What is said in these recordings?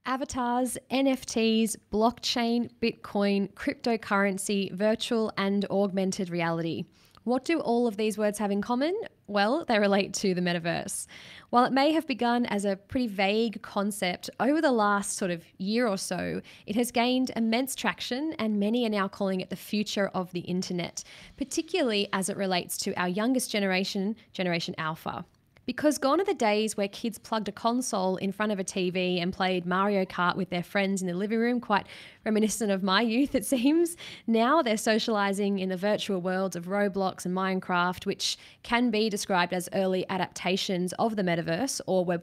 Avatars, NFTs, blockchain, Bitcoin, cryptocurrency, virtual and augmented reality. What do all of these words have in common? Well, they relate to the metaverse. While it may have begun as a pretty vague concept, over the last sort of year or so, it has gained immense traction and many are now calling it the future of the internet, particularly as it relates to our youngest generation, Generation Alpha. Because gone are the days where kids plugged a console in front of a TV and played Mario Kart with their friends in the living room, quite reminiscent of my youth, it seems. Now they're socialising in the virtual worlds of Roblox and Minecraft, which can be described as early adaptations of the metaverse, or Web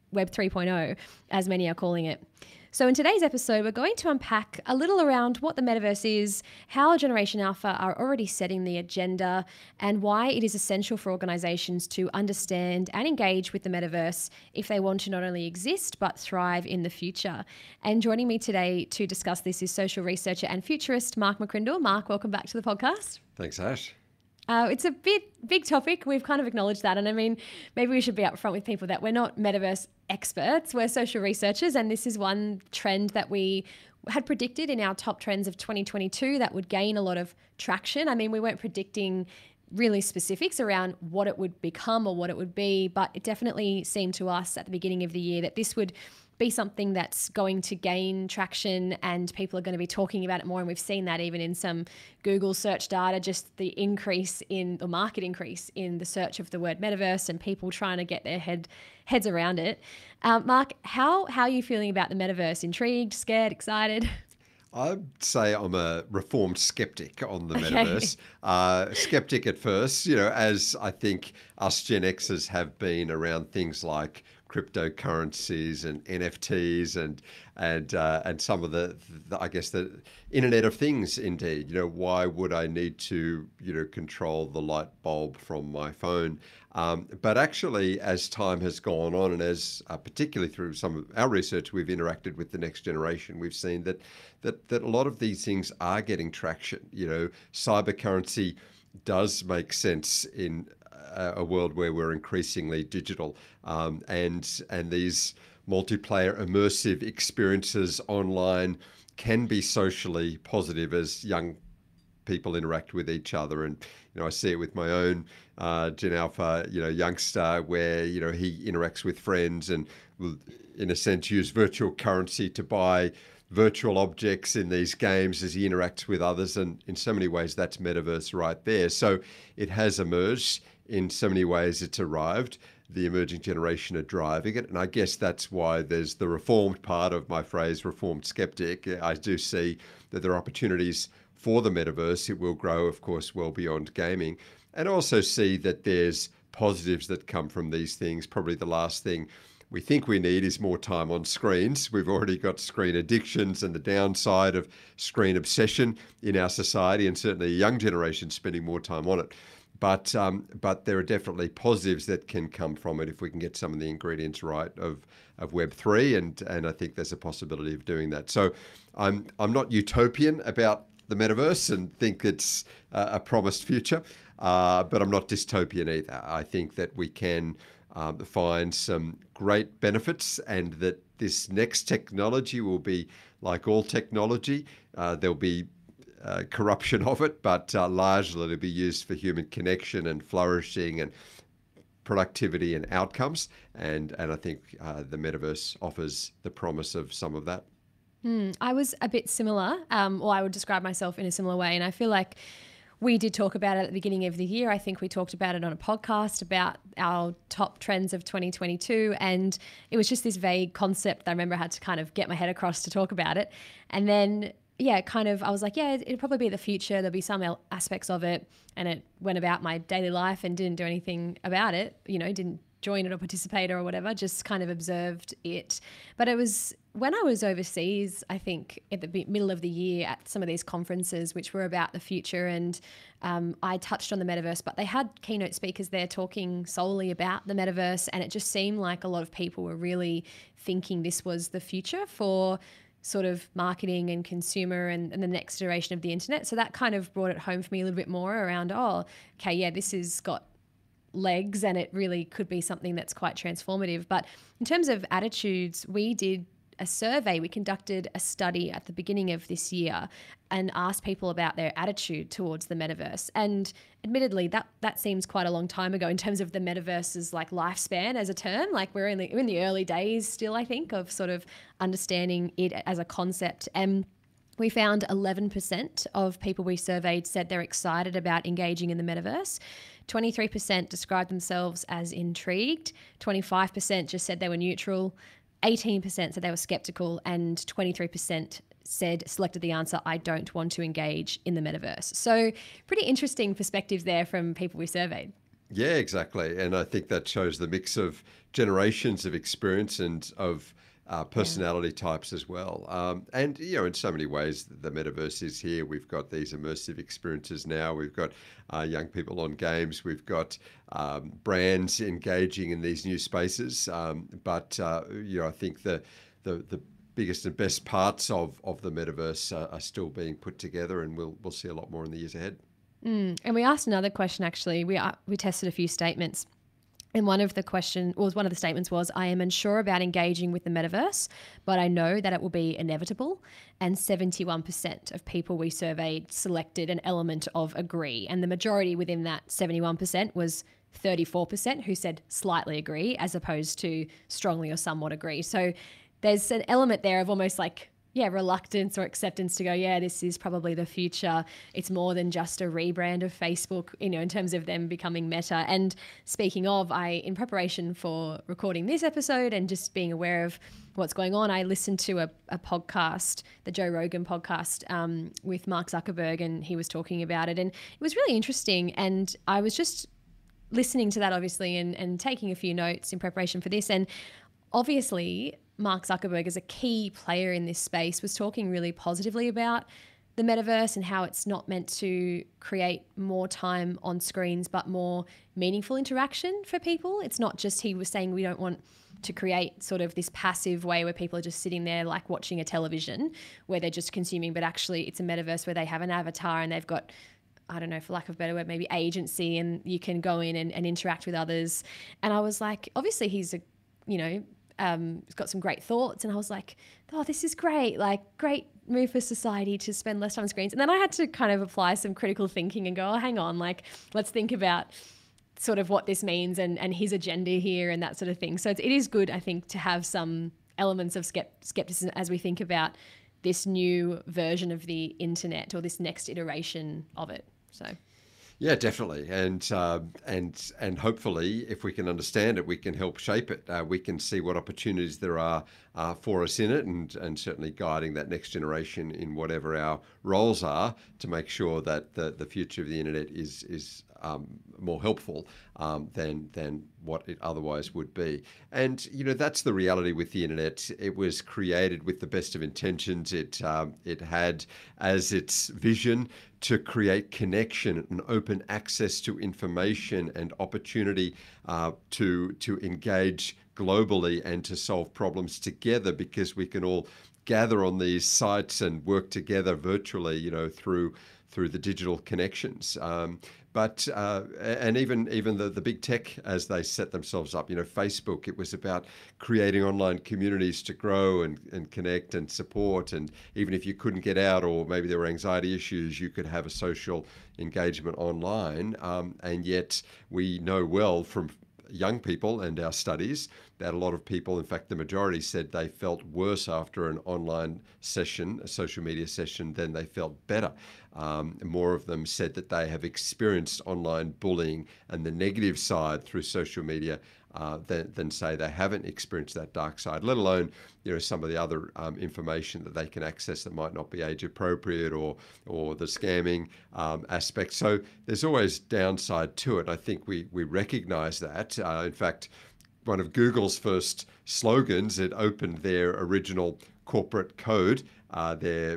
3.0, as many are calling it. So in today's episode, we're going to unpack a little around what the metaverse is, how Generation Alpha are already setting the agenda, and why it is essential for organisations to understand and engage with the metaverse if they want to not only exist but thrive in the future. And joining me today to discuss this is social researcher and futurist Mark McCrindle. Mark, welcome back to the podcast. Thanks, Ash. It's a big topic. We've kind of acknowledged that. And I mean, maybe we should be upfront with people that we're not metaverse experts. We're social researchers. And this is one trend that we had predicted in our top trends of 2022 that would gain a lot of traction. I mean, we weren't predicting really specifics around what it would become or what it would be, but it definitely seemed to us at the beginning of the year that this would be something that's going to gain traction and people are going to be talking about it more. And we've seen that even in some Google search data, just the increase in the market increase in the search of the word metaverse and people trying to get their heads around it. Mark, how are you feeling about the metaverse? Intrigued, scared, excited? I'd say I'm a reformed skeptic on the metaverse. Skeptic at first, as I think us Gen Xers have been around things like cryptocurrencies and NFTs and some of the I guess the Internet of Things. Indeed, why would I need to control the light bulb from my phone? But actually, as time has gone on, and as particularly through some of our research, we've interacted with the next generation. We've seen that a lot of these things are getting traction. Cyber currency does make sense in a world where we're increasingly digital, and these multiplayer immersive experiences online can be socially positive as young people interact with each other. And I see it with my own Gen Alpha youngster, where he interacts with friends and will, in a sense, use virtual currency to buy virtual objects in these games as he interacts with others. And in so many ways, that's metaverse right there. So it has emerged. In so many ways, it's arrived. The emerging generation are driving it. And I guess that's why there's the reformed part of my phrase, reformed skeptic. I do see that there are opportunities for the metaverse. It will grow, of course, well beyond gaming. And also see that there's positives that come from these things. Probably the last thing we think we need is more time on screens. We've already got screen addictions and the downside of screen obsession in our society, and certainly a young generation spending more time on it. But there are definitely positives that can come from it if we can get some of the ingredients right of Web3, and I think there's a possibility of doing that. So I'm not utopian about the metaverse and think it's a promised future, but I'm not dystopian either. I think that we can find some great benefits, and that this next technology will be like all technology. There'll be corruption of it, but largely it'll be used for human connection and flourishing and productivity and outcomes. And I think the metaverse offers the promise of some of that. I was a bit similar, or I would describe myself in a similar way. And I feel like we did talk about it at the beginning of the year. I think we talked about it on a podcast about our top trends of 2022. And it was just this vague concept that I remember I had to kind of get my head across to talk about it. And then I was like, it'd probably be the future. There'll be some aspects of it. And it went about my daily life and didn't do anything about it, didn't join it or participate or whatever, just kind of observed it. But it was when I was overseas, I think at the middle of the year at some of these conferences, which were about the future, and I touched on the metaverse, but they had keynote speakers there talking solely about the metaverse. And it just seemed like a lot of people were really thinking this was the future for sort of marketing and consumer and the next iteration of the internet. So that kind of brought it home for me a little bit more around, this has got legs and it really could be something that's quite transformative. But in terms of attitudes, we did a survey. We conducted a study at the beginning of this year and asked people about their attitude towards the metaverse. And admittedly, that seems quite a long time ago in terms of the metaverse's like lifespan as a term. Like we're in the early days still, I think, of sort of understanding it as a concept. And we found 11% of people we surveyed said they're excited about engaging in the metaverse. 23% described themselves as intrigued. 25% just said they were neutral. 18% said they were skeptical, and 23% selected the answer, I don't want to engage in the metaverse. So pretty interesting perspectives there from people we surveyed. Yeah, exactly. And I think that shows the mix of generations of experience and of personality types as well. And, in so many ways, the metaverse is here. We've got these immersive experiences now. We've got young people on games. We've got brands engaging in these new spaces. But I think the biggest and best parts of the metaverse are still being put together, and we'll see a lot more in the years ahead. And we asked another question, actually. We tested a few statements. And one of the statements was, I am unsure about engaging with the metaverse, but I know that it will be inevitable. And 71% of people we surveyed selected an element of agree. And the majority within that 71% was 34% who said slightly agree, as opposed to strongly or somewhat agree. So there's an element there of almost like, reluctance or acceptance to go, this is probably the future. It's more than just a rebrand of Facebook, in terms of them becoming Meta. And speaking of, in preparation for recording this episode and just being aware of what's going on, I listened to a podcast, the Joe Rogan podcast, with Mark Zuckerberg, and he was talking about it. And it was really interesting. And I was just listening to that, obviously, and taking a few notes in preparation for this. And obviously, Mark Zuckerberg, as a key player in this space, was talking really positively about the metaverse and how it's not meant to create more time on screens, but more meaningful interaction for people. It's not just, he was saying, we don't want to create sort of this passive way where people are just sitting there like watching a television where they're just consuming, but actually it's a metaverse where they have an avatar and they've got, I don't know, for lack of a better word, maybe agency, and you can go in and interact with others. And I was like, obviously he's he's got some great thoughts, and I was like, oh, this is great, like great move for society to spend less time on screens. And then I had to kind of apply some critical thinking and go, oh, hang on, like let's think about sort of what this means and his agenda here and that sort of thing. So it is good, I think, to have some elements of skepticism as we think about this new version of the internet or this next iteration of it. So yeah, definitely, and hopefully, if we can understand it, we can help shape it. We can see what opportunities there are for us in it, and certainly guiding that next generation in whatever our roles are to make sure that the future of the internet is more helpful than what it otherwise would be. And that's the reality with the internet. It was created with the best of intentions. It had as its vision to create connection and open access to information and opportunity to engage globally and to solve problems together, because we can all gather on these sites and work together virtually, through the digital connections. But even the big tech, as they set themselves up, Facebook, it was about creating online communities to grow and connect and support. And even if you couldn't get out, or maybe there were anxiety issues, you could have a social engagement online. And yet we know well from young people and our studies that a lot of people, in fact, the majority, said they felt worse after an online session, a social media session, than they felt better. More of them said that they have experienced online bullying and the negative side through social media than say they haven't experienced that dark side, let alone some of the other information that they can access that might not be age appropriate, or the scamming aspect. So there's always downside to it. I think we recognize that. In fact, one of Google's first slogans, it opened their original corporate code, their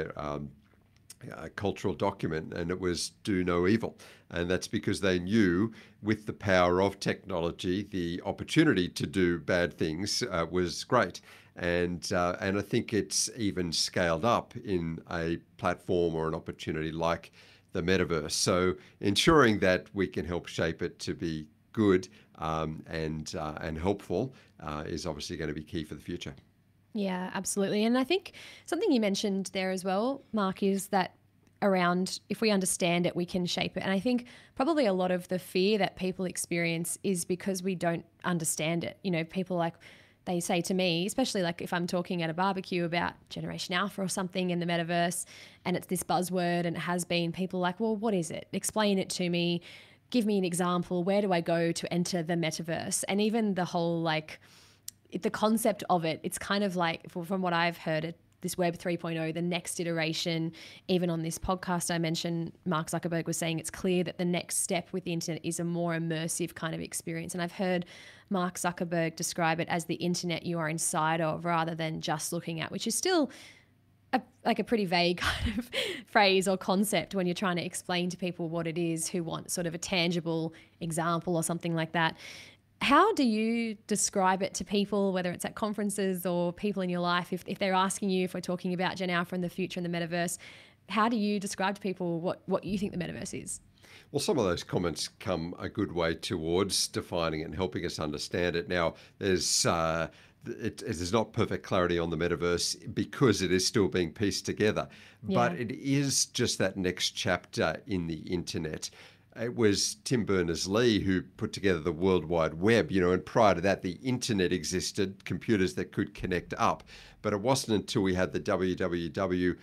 cultural document, and it was "Do no evil." And that's because they knew with the power of technology, the opportunity to do bad things was great. And I think it's even scaled up in a platform or an opportunity like the metaverse. So ensuring that we can help shape it to be good and helpful is obviously going to be key for the future. Yeah, absolutely. And I think something you mentioned there as well, Mark, is that around if we understand it, we can shape it. And I think probably a lot of the fear that people experience is because we don't understand it. You know, people like, they say to me, especially like if I'm talking at a barbecue about Generation Alpha or something in the metaverse, and it's this buzzword and it has been, people like, well, what is it? Explain it to me. Give me an example. Where do I go to enter the metaverse? And even the whole like, the concept of it, it's kind of like, from what I've heard, this Web 3.0, the next iteration, even on this podcast I mentioned, Mark Zuckerberg was saying it's clear that the next step with the internet is a more immersive kind of experience. And I've heard Mark Zuckerberg describe it as the internet you are inside of rather than just looking at, which is still like a pretty vague kind of phrase or concept when you're trying to explain to people what it is who want sort of a tangible example or something like that. How do you describe it to people, whether it's at conferences or people in your life, if they're asking you, if we're talking about Gen Alpha in the future and the metaverse, how do you describe to people what you think the metaverse is? Well, some of those comments come a good way towards defining it and helping us understand it. Now, there's not perfect clarity on the metaverse because it is still being pieced together, but it is just that next chapter in the internet. It was Tim Berners-Lee who put together the World Wide Web, and prior to that, the internet existed, computers that could connect up. But it wasn't until we had the www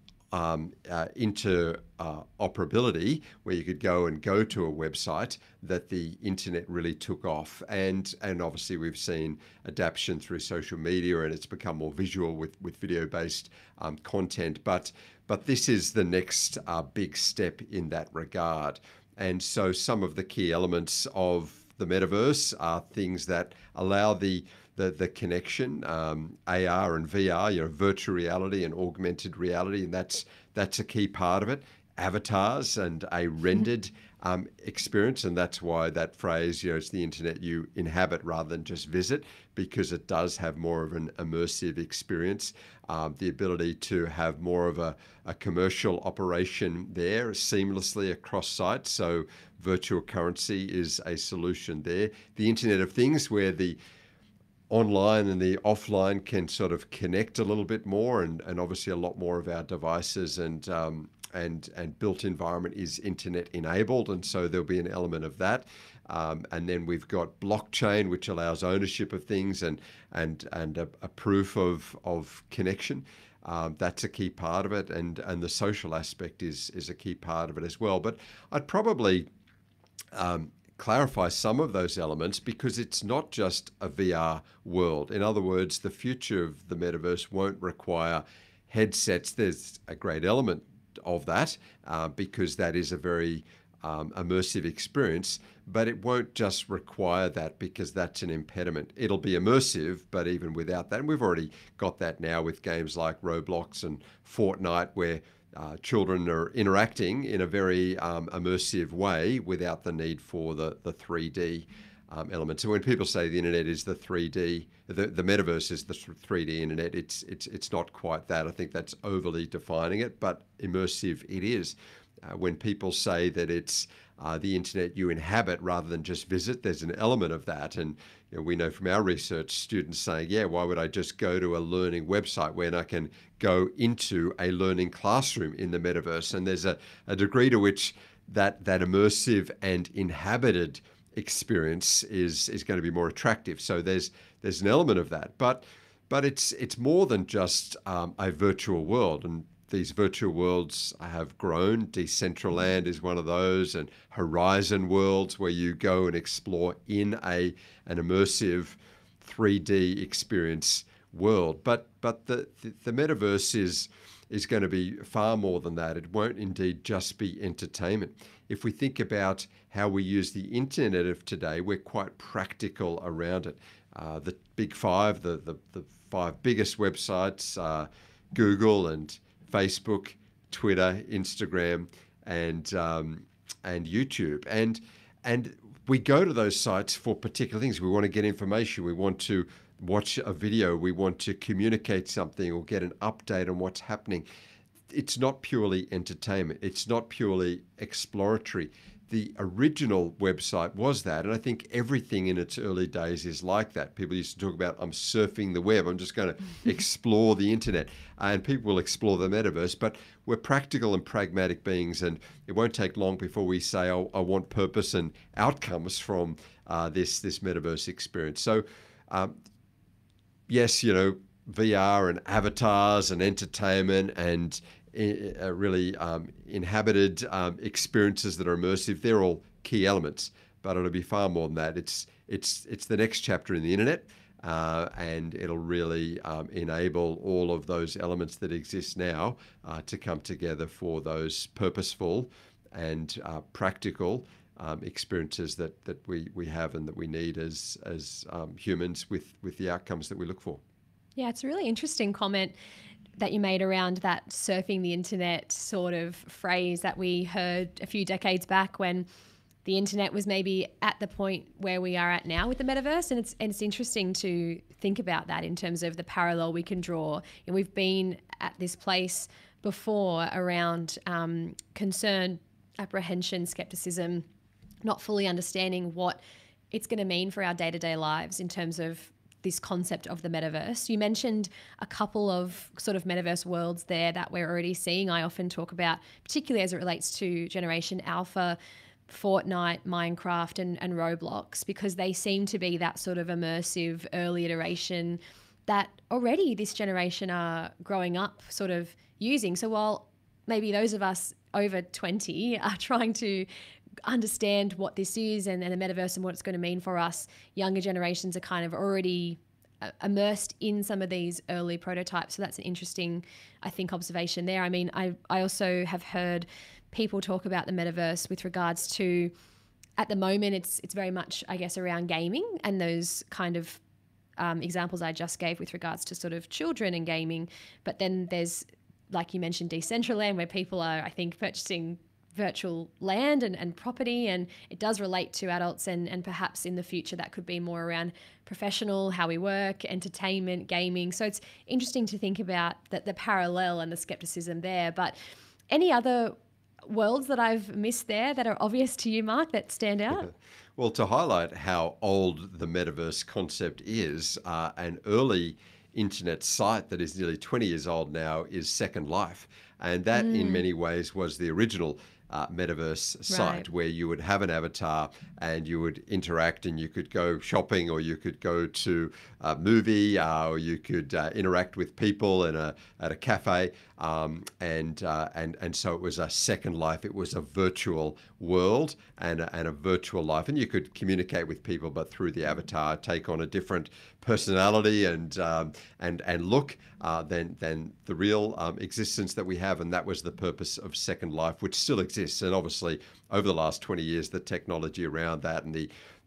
interoperability, where you could go to a website, that the internet really took off. And obviously we've seen adaptation through social media, and it's become more visual with video-based content. But this is the next big step in that regard. And so some of the key elements of the metaverse are things that allow the connection, AR and VR, virtual reality and augmented reality, and that's a key part of it. Avatars and a rendered experience, and that's why that phrase, it's the internet you inhabit rather than just visit, because it does have more of an immersive experience. The ability to have more of a commercial operation there seamlessly across sites. So virtual currency is a solution there. The Internet of Things, where the online and the offline can sort of connect a little bit more, and obviously a lot more of our devices and built environment is internet enabled, and so there'll be an element of that. And then we've got blockchain, which allows ownership of things and a proof of connection. That's a key part of it, and the social aspect is a key part of it as well. But I'd probably clarify some of those elements, because it's not just a VR world. In other words, the future of the metaverse won't require headsets. There's a great element of that because that is a very immersive experience, but it won't just require that, because that's an impediment. It'll be immersive, but even without that, and we've already got that now with games like Roblox and Fortnite, where children are interacting in a very immersive way without the need for the 3D element. So when people say the internet is the 3D, the metaverse is the 3D internet, it's not quite that. I think that's overly defining it, but immersive it is. When people say that it's the internet you inhabit rather than just visit, there's an element of that. And we know from our research, students saying, why would I just go to a learning website when I can go into a learning classroom in the metaverse? And there's a degree to which that immersive and inhabited experience is going to be more attractive. So there's an element of that, but it's more than just a virtual world. And these virtual worlds have grown. Decentraland is one of those, and Horizon worlds, where you go and explore in an immersive 3D experience world. But the metaverse is going to be far more than that. It won't indeed just be entertainment. If we think about how we use the internet of today, we're quite practical around it. The big five, the five biggest websites are Google and Facebook, Twitter, Instagram, and YouTube. And we go to those sites for particular things. We want to get information. We want to watch a video. We want to communicate something or get an update on what's happening. It's not purely entertainment. It's not purely exploratory. the original website was that. And I think everything in its early days is like that. People used to talk about, I'm surfing the web, I'm just going to explore the internet. And people will explore the metaverse, but we're practical and pragmatic beings, and it won't take long before we say, oh, I want purpose and outcomes from this metaverse experience. So yes, VR and avatars and entertainment and really inhabited experiences that are immersive, they're all key elements, but it'll be far more than that. It's the next chapter in the internet, and it'll really enable all of those elements that exist now to come together for those purposeful and practical experiences that we have and that we need as humans with the outcomes that we look for. Yeah, it's a really interesting comment that you made around that surfing the internet sort of phrase that we heard a few decades back when the internet was maybe at the point where we are at now with the metaverse. And it's interesting to think about that in terms of the parallel we can draw. And we've been at this place before around concern, apprehension, skepticism, not fully understanding what it's going to mean for our day-to-day lives in terms of this concept of the metaverse. You mentioned a couple of sort of metaverse worlds there that we're already seeing. I often talk about, particularly as it relates to Generation Alpha, Fortnite, Minecraft, and Roblox, because they seem to be that sort of immersive early iteration that already this generation are growing up sort of using. So while maybe those of us over 20 are trying to understand what this is and the metaverse and what it's going to mean for us, younger generations are kind of already immersed in some of these early prototypes. So that's an interesting, I think, observation there. I mean, I also have heard people talk about the metaverse with regards to, at the moment, it's very much, I guess, around gaming and those kind of examples I just gave with regards to sort of children and gaming. But then there's, like you mentioned, Decentraland, where people are, I think, purchasing virtual land and property, and it does relate to adults, and perhaps in the future that could be more around professional, how we work, entertainment, gaming. So it's interesting to think about the parallel and the skepticism there. But any other worlds that I've missed there that are obvious to you, Mark, that stand out? Well, to highlight how old the metaverse concept is, an early internet site that is nearly 20 years old now is Second Life. And that in many ways was the original metaverse site, where you would have an avatar and you would interact, and you could go shopping, or you could go to a movie, or you could interact with people at a cafe, and so it was a Second Life. It was a virtual world and a virtual life, and you could communicate with people, but through the avatar, take on a different personality and look than the real existence that we have. And that was the purpose of Second Life, which still exists. And obviously, over the last 20 years, the technology around that and the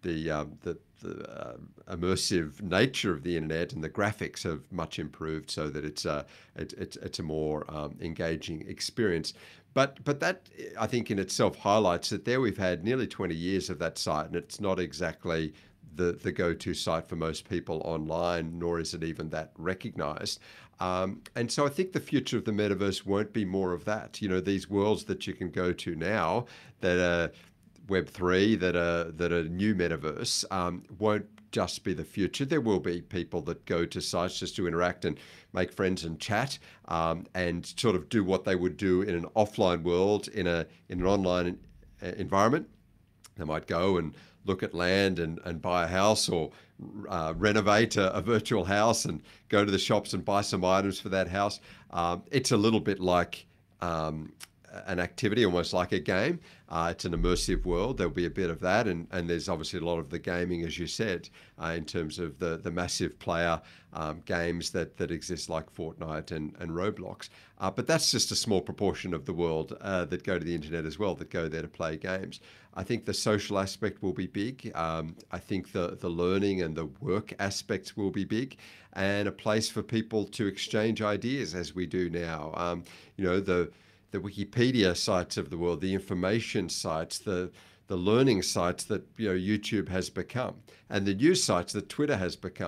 immersive nature of the internet and the graphics have much improved, so that it's a more engaging experience. But that, I think, in itself highlights that there we've had nearly 20 years of that site, and it's not exactly the go-to site for most people online, nor is it even that recognized. And so I think the future of the metaverse won't be more of that. These worlds that you can go to now that are Web3, that are new metaverse, won't just be the future. There will be people that go to sites just to interact and make friends and chat, and sort of do what they would do in an offline world in an online environment. They might go and look at land and buy a house, or renovate a virtual house and go to the shops and buy some items for that house. It's a little bit like an activity, almost like a game. It's an immersive world. There'll be a bit of that, and there's obviously a lot of the gaming, as you said, in terms of the massive player games that exist, like Fortnite and Roblox. But that's just a small proportion of the world that go to the internet as well, that go there to play games. I think the social aspect will be big. I think the learning and the work aspects will be big, and a place for people to exchange ideas as we do now. The Wikipedia sites of the world, the information sites, the learning sites that YouTube has become, and the news sites that Twitter has become.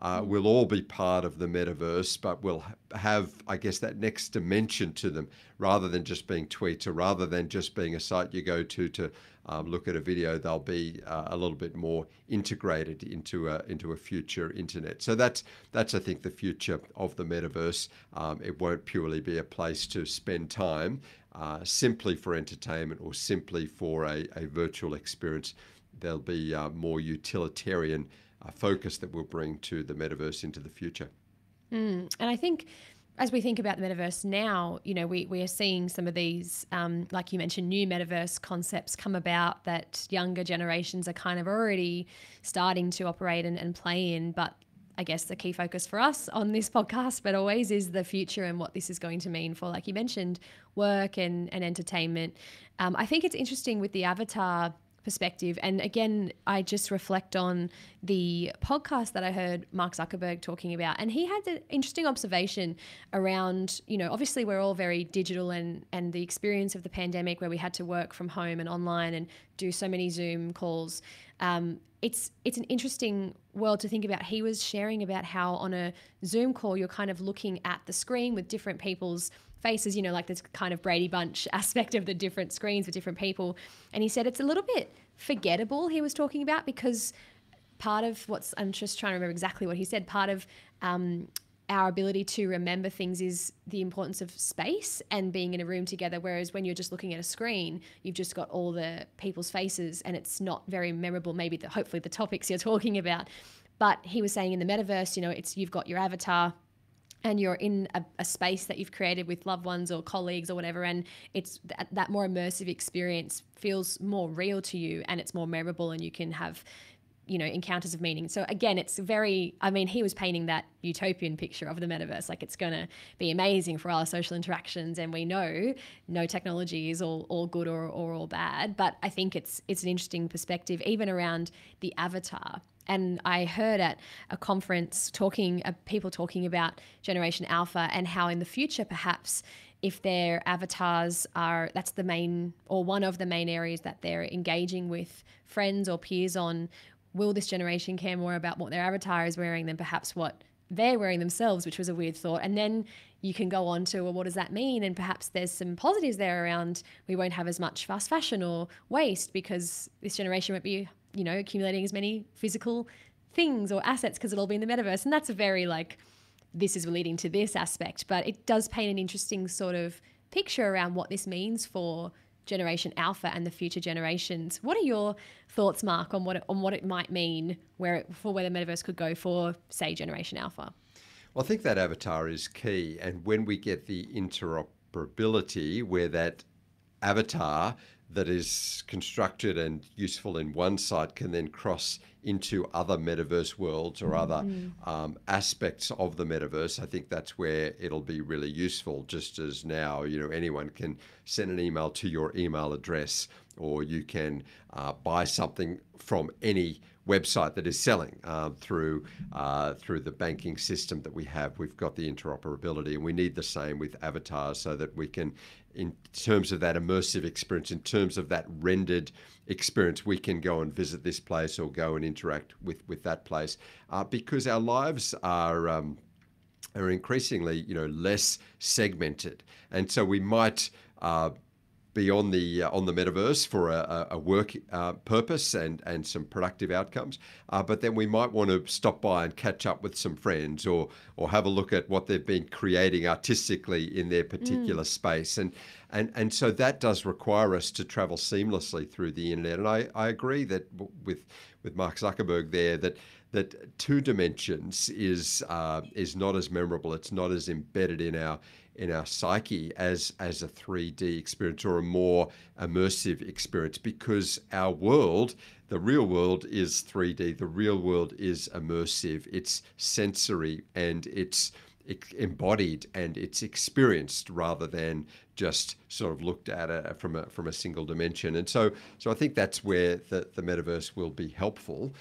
will all be part of the metaverse, but will have, I guess, that next dimension to them, rather than just being tweets, or rather than just being a site you go to look at a video. They'll be a little bit more integrated into a future internet. So that's I think the future of the metaverse. It won't purely be a place to spend time simply for entertainment or simply for a virtual experience. There'll be more utilitarian focus that we'll bring to the metaverse into the future. And I think as we think about the metaverse now, we are seeing some of these, like you mentioned, new metaverse concepts come about that younger generations are kind of already starting to operate and play in. But I guess the key focus for us on this podcast, but always, is the future and what this is going to mean for, like you mentioned, work and entertainment. I think it's interesting with the avatar perspective. And again, I just reflect on the podcast that I heard Mark Zuckerberg talking about. And he had an interesting observation around, obviously we're all very digital, and the experience of the pandemic where we had to work from home and online and do so many Zoom calls. It's an interesting world to think about. He was sharing about how on a Zoom call, you're kind of looking at the screen with different people's faces, like this kind of Brady Bunch aspect of the different screens with different people. And he said it's a little bit forgettable, he was talking about, because part of I'm just trying to remember exactly what he said, part of our ability to remember things is the importance of space and being in a room together. Whereas when you're just looking at a screen, you've just got all the people's faces and it's not very memorable, maybe hopefully the topics you're talking about. But he was saying in the metaverse, you've got your avatar, and you're in a space that you've created with loved ones or colleagues or whatever, and it's that more immersive experience feels more real to you, and it's more memorable, and you can have, encounters of meaning. So again, it's he was painting that utopian picture of the metaverse, like it's going to be amazing for our social interactions, and we know no technology is all good or all bad, but I think it's an interesting perspective even around the avatar. And I heard at a conference people talking about Generation Alpha and how in the future, perhaps, if their avatars that's the main or one of the main areas that they're engaging with friends or peers on, will this generation care more about what their avatar is wearing than perhaps what they're wearing themselves, which was a weird thought. And then you can go on to, well, what does that mean? And perhaps there's some positives there around we won't have as much fast fashion or waste because this generation won't be accumulating as many physical things or assets because it'll all be in the metaverse. And that's a very this is leading to this aspect, but it does paint an interesting sort of picture around what this means for Generation Alpha and the future generations. What are your thoughts, Mark, on what it might mean where the metaverse could go for, say, Generation Alpha? Well, I think that avatar is key. And when we get the interoperability where that avatar that is constructed and useful in one site can then cross into other metaverse worlds or other aspects of the metaverse, I think that's where it'll be really useful. Just as now, anyone can send an email to your email address, or you can buy something from any website that is selling through the banking system that we have. We've got the interoperability, and we need the same with avatars so that we can, in terms of that immersive experience, in terms of that rendered experience, we can go and visit this place or go and interact with that place, because our lives are increasingly less segmented, and so we might be on the metaverse for a work purpose and some productive outcomes, but then we might want to stop by and catch up with some friends or have a look at what they've been creating artistically in their particular space, and so that does require us to travel seamlessly through the internet. And I agree that with Mark Zuckerberg there that two dimensions is not as memorable. It's not as embedded in our psyche as a 3D experience or a more immersive experience, because our world, the real world, is 3D. The real world is immersive. It's sensory and it's embodied and it's experienced rather than just sort of looked at from a single dimension. And so I think that's where the metaverse will be helpful,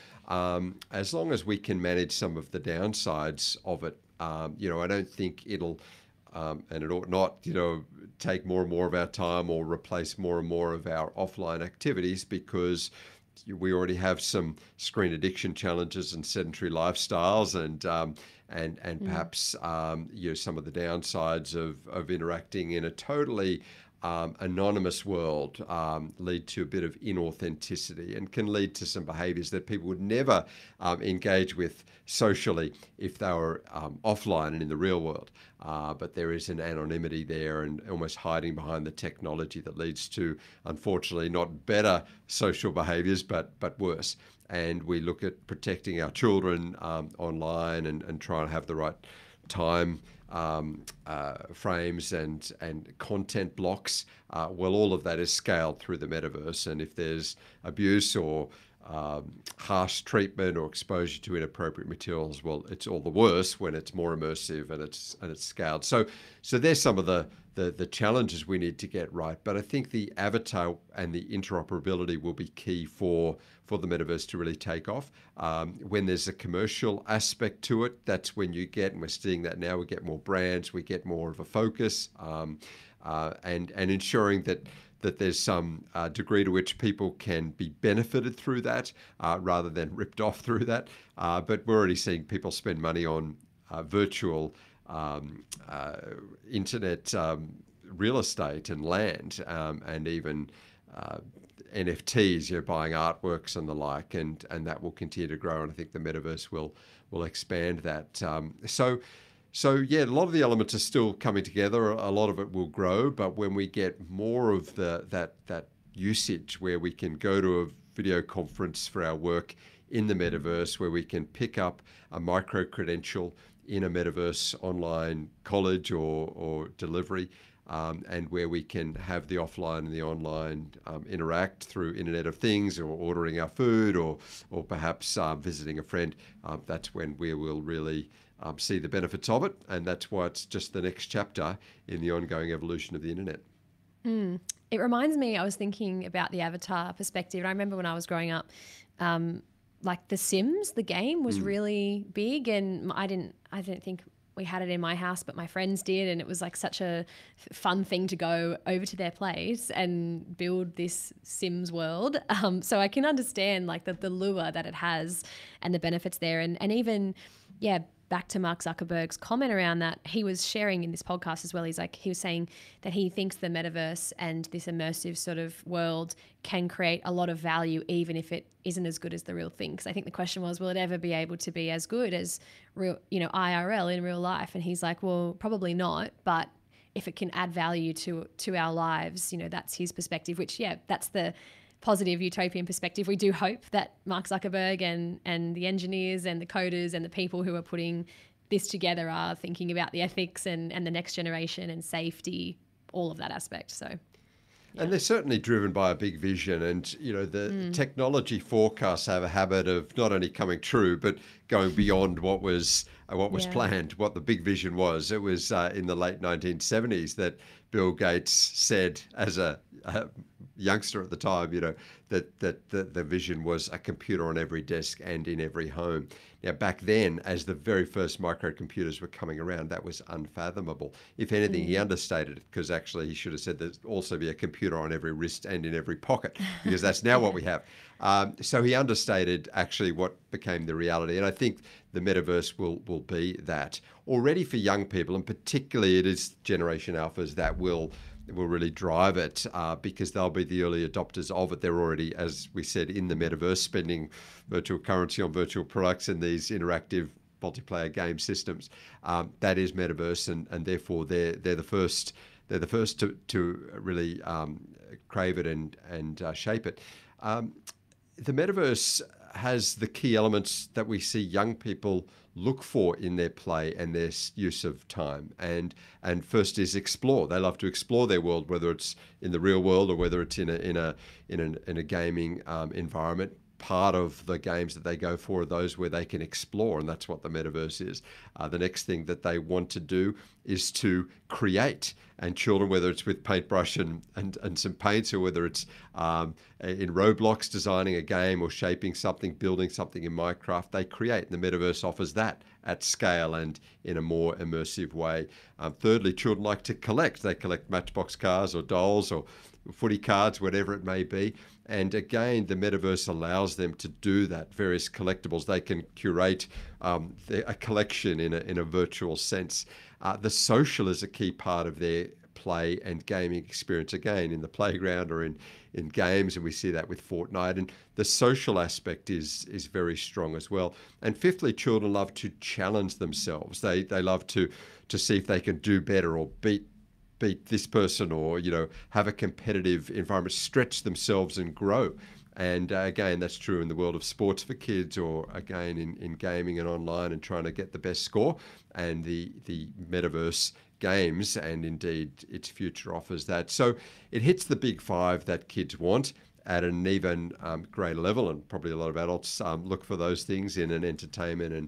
as long as we can manage some of the downsides of it. I don't think it'll and it ought not, take more and more of our time or replace more and more of our offline activities, because we already have some screen addiction challenges and sedentary lifestyles, and perhaps some of the downsides of interacting in a totally anonymous world lead to a bit of inauthenticity and can lead to some behaviours that people would never engage with socially if they were offline and in the real world. But there is an anonymity there and almost hiding behind the technology that leads to, unfortunately, not better social behaviours, but worse. And we look at protecting our children online and try and have the right time frames and content blocks. Well, all of that is scaled through the metaverse. And if there's abuse or harsh treatment or exposure to inappropriate materials, well, it's all the worse when it's more immersive and it's scaled. So there's some of the challenges we need to get right. But I think the avatar and the interoperability will be key for the metaverse to really take off. When there's a commercial aspect to it, that's when you get, and we're seeing that now, we get more brands, we get more of a focus, and ensuring that there's some degree to which people can be benefited through that rather than ripped off through that. But we're already seeing people spend money on virtual internet real estate and land, and even NFTs, buying artworks and the like, and that will continue to grow. And I think the metaverse will expand that. So yeah, a lot of the elements are still coming together. A lot of it will grow, but when we get more of that usage, where we can go to a video conference for our work in the metaverse, where we can pick up a micro credential in a metaverse online college or delivery, and where we can have the offline and the online interact through Internet of Things, or ordering our food, or perhaps visiting a friend, that's when we will really see the benefits of it. And that's why it's just the next chapter in the ongoing evolution of the internet. It reminds me, I was thinking about the avatar perspective. And I remember when I was growing up, like The Sims, the game was really big, and I didn't think we had it in my house, but my friends did, and it was like such a fun thing to go over to their place and build this Sims world. So I can understand like the lure that it has and the benefits there, and even back to Mark Zuckerberg's comment around that, he was sharing in this podcast as well. He was saying that he thinks the metaverse and this immersive sort of world can create a lot of value, even if it isn't as good as the real thing. Because I think the question was, will it ever be able to be as good as real, IRL in real life? And he's like, well, probably not. But if it can add value to our lives, that's his perspective, which, that's the positive utopian perspective. We do hope that Mark Zuckerberg and the engineers and the coders and the people who are putting this together are thinking about the ethics and the next generation and safety, all of that aspect. So, and they're certainly driven by a big vision, and the technology forecasts have a habit of not only coming true but going beyond what was planned, what the big vision was. It was in the late 1970s that Bill Gates said, as a youngster at the time, that the vision was a computer on every desk and in every home. Now, back then, as the very first microcomputers were coming around, that was unfathomable. If anything, he understated it, because actually he should have said there'd also be a computer on every wrist and in every pocket, because that's now what we have. So he understated actually what became the reality. And I think the metaverse will be that. Already for young people, and particularly it is Generation Alphas that will really drive it, because they'll be the early adopters of it. They're already, as we said, in the metaverse, spending virtual currency on virtual products in these interactive multiplayer game systems. That is metaverse, and therefore they're the first. They're the first to really crave it and shape it. The metaverse has the key elements that we see young people look for in their play and their use of time. And first is explore. They love to explore their world, whether it's in the real world or whether it's in a gaming environment. Part of the games that they go for are those where they can explore, and that's what the metaverse is. The next thing that they want to do is to create. And children, whether it's with paintbrush and some paints, or whether it's in Roblox designing a game or shaping something, building something in Minecraft, they create. And the metaverse offers that at scale and in a more immersive way. Thirdly, children like to collect. They collect Matchbox cars or dolls or footy cards, whatever it may be. And again, the metaverse allows them to do that, various collectibles. They can curate a collection in a virtual sense. The social is a key part of their play and gaming experience, again, in the playground or in games, and we see that with Fortnite. And the social aspect is very strong as well. And fifthly, children love to challenge themselves. They love to see if they can do better or beat this person, or have a competitive environment, stretch themselves and grow. And again, that's true in the world of sports for kids, or again in gaming and online and trying to get the best score. And the metaverse games, and indeed its future, offers that. So it hits the big five that kids want at an even greater level, and probably a lot of adults look for those things in an entertainment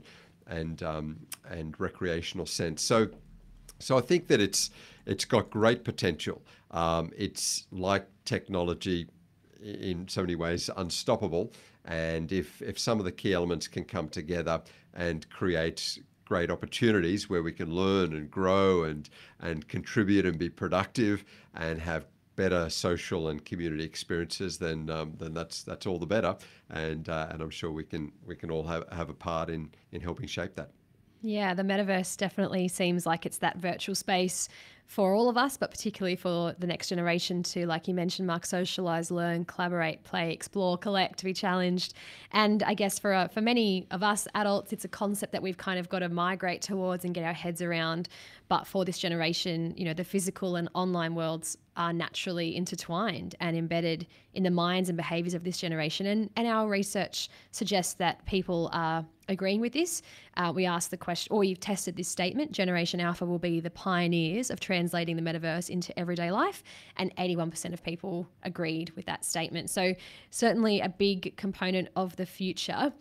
and recreational sense. So I think that it's got great potential. It's like technology in so many ways unstoppable, and if some of the key elements can come together and create great opportunities where we can learn and grow and contribute and be productive and have better social and community experiences, then that's all the better. And I'm sure we can all have a part in helping shape that. Yeah, the metaverse definitely seems like it's that virtual space for all of us, but particularly for the next generation to, like you mentioned, Mark, socialize, learn, collaborate, play, explore, collect, be challenged. And I guess for many of us adults, it's a concept that we've kind of got to migrate towards and get our heads around. But for this generation, the physical and online worlds are naturally intertwined and embedded in the minds and behaviors of this generation. And our research suggests that people are agreeing with this. We asked the question, or we've tested this statement: Generation Alpha will be the pioneers of translating the metaverse into everyday life. And 81% of people agreed with that statement. So certainly a big component of the future.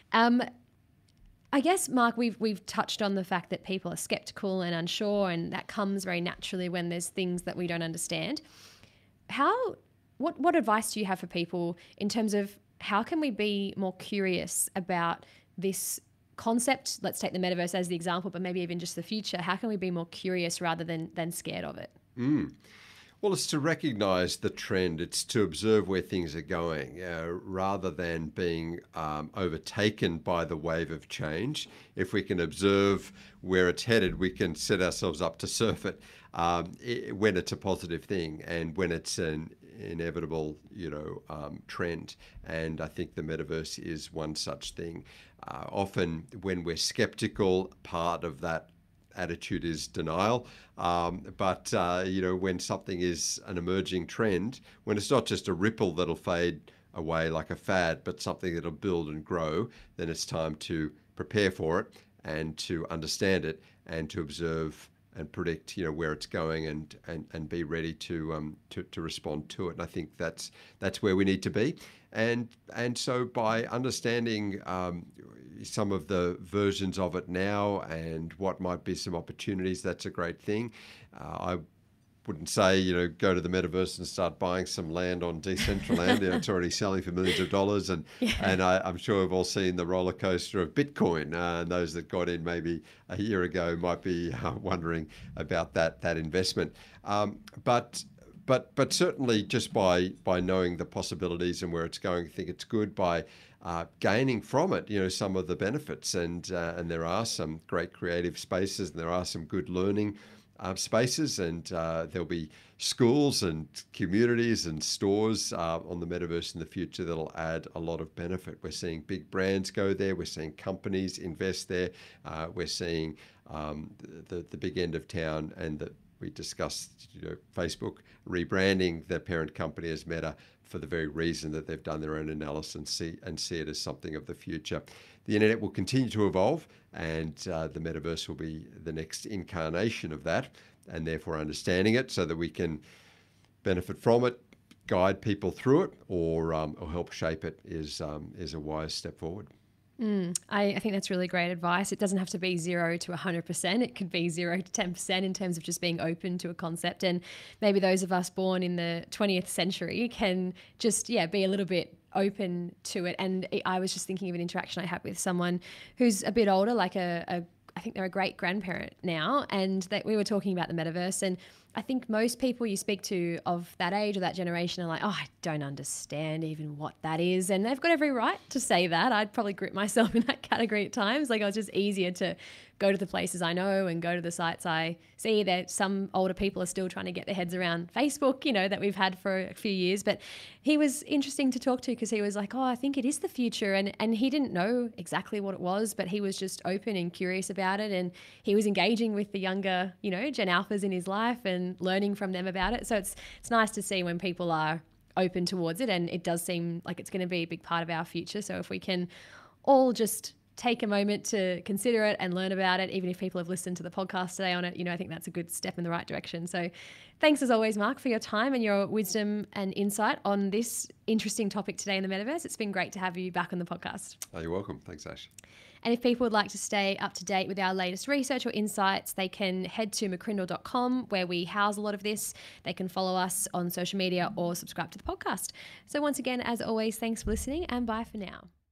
I guess, Mark, we've touched on the fact that people are skeptical and unsure, and that comes very naturally when there's things that we don't understand. What advice do you have for people in terms of how can we be more curious about this concept? Let's take the metaverse as the example, but maybe even just the future. How can we be more curious rather than scared of it? Well, it's to recognize the trend. It's to observe where things are going rather than being overtaken by the wave of change. If we can observe where it's headed, we can set ourselves up to surf it when it's a positive thing and when it's an inevitable, trend. And I think the metaverse is one such thing. Often when we're skeptical, part of that attitude is denial. But when something is an emerging trend, when it's not just a ripple that'll fade away like a fad, but something that'll build and grow, then it's time to prepare for it and to understand it and to observe and predict, where it's going and be ready to respond to it. And I think that's where we need to be. And so by understanding some of the versions of it now and what might be some opportunities, that's a great thing. I wouldn't say, go to the metaverse and start buying some land on Decentraland. It's already selling for millions of dollars. And I'm sure we've all seen the roller coaster of Bitcoin. And those that got in maybe a year ago might be wondering about that investment. But certainly just by knowing the possibilities and where it's going, I think it's good by gaining from it, some of the benefits. And there are some great creative spaces, and there are some good learning spaces, and there'll be schools and communities and stores on the metaverse in the future that'll add a lot of benefit. We're seeing big brands go there. We're seeing companies invest there. We're seeing the big end of town, and that we discussed, Facebook rebranding their parent company as Meta for the very reason that they've done their own analysis and see it as something of the future. The internet will continue to evolve, and the metaverse will be the next incarnation of that, and therefore understanding it so that we can benefit from it, guide people through it, or help shape it is a wise step forward. I think that's really great advice. It doesn't have to be 0 to 100%. It could be 0 to 10% in terms of just being open to a concept. And maybe those of us born in the 20th century can just, be a little bit open to it. And I was just thinking of an interaction I had with someone who's a bit older, like I think they're a great grandparent now, and that we were talking about the metaverse. And I think most people you speak to of that age or that generation are like, oh, I don't understand even what that is. And they've got every right to say that. I'd probably group myself in that category at times. Like, it's just easier to go to the places I know and go to the sites I see. That some older people are still trying to get their heads around Facebook, that we've had for a few years. But he was interesting to talk to because he was like, oh, I think it is the future. And he didn't know exactly what it was, but he was just open and curious about it. And he was engaging with the younger, Gen Alphas in his life and learning from them about it. So it's nice to see when people are open towards it. And it does seem like it's going to be a big part of our future. So if we can all just take a moment to consider it and learn about it, even if people have listened to the podcast today on it, I think that's a good step in the right direction. So thanks as always, Mark, for your time and your wisdom and insight on this interesting topic today in the metaverse. It's been great to have you back on the podcast. Oh, you're welcome. Thanks, Ash. And if people would like to stay up to date with our latest research or insights, they can head to McCrindle.com, where we house a lot of this. They can follow us on social media or subscribe to the podcast. So once again, as always, thanks for listening, and bye for now.